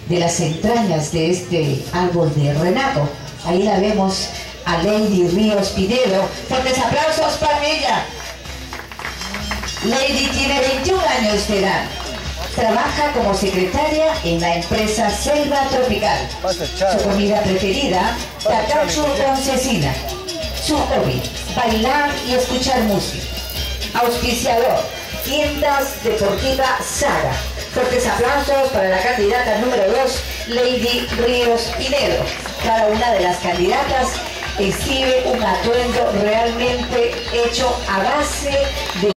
de las entrañas de este árbol de renato. Ahí la vemos a Lady Ríos Pinedo. Fuertes aplausos para ella. Lady tiene 21 años de edad. Trabaja como secretaria en la empresa Selva Tropical. Su comida preferida, tacacho con cecina. Su hobby, bailar y escuchar música. Auspiciador, Tiendas Deportiva Saga. Fuertes aplausos para la candidata número 2, Lady Ríos Pinedo. Cada una de las candidatas exhibe un atuendo realmente hecho a base de